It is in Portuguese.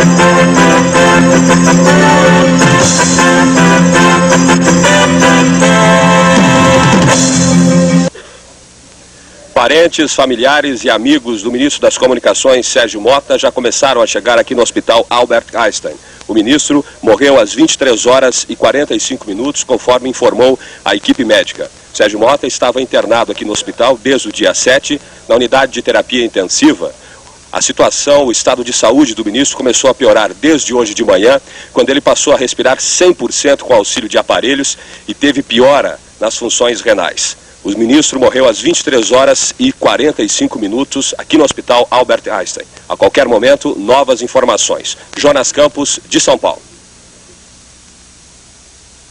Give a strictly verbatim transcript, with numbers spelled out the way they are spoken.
Parentes, familiares e amigos do ministro das Comunicações, Sérgio Mota, já começaram a chegar aqui no Hospital Albert Einstein. O ministro morreu às vinte e três horas e quarenta e cinco minutos, conforme informou a equipe médica. Sérgio Mota estava internado aqui no hospital desde o dia sete, na unidade de terapia intensiva. A situação, o estado de saúde do ministro começou a piorar desde hoje de manhã, quando ele passou a respirar cem por cento com auxílio de aparelhos e teve piora nas funções renais. O ministro morreu às vinte e três horas e quarenta e cinco minutos aqui no Hospital Albert Einstein. A qualquer momento, novas informações. Jonas Campos, de São Paulo.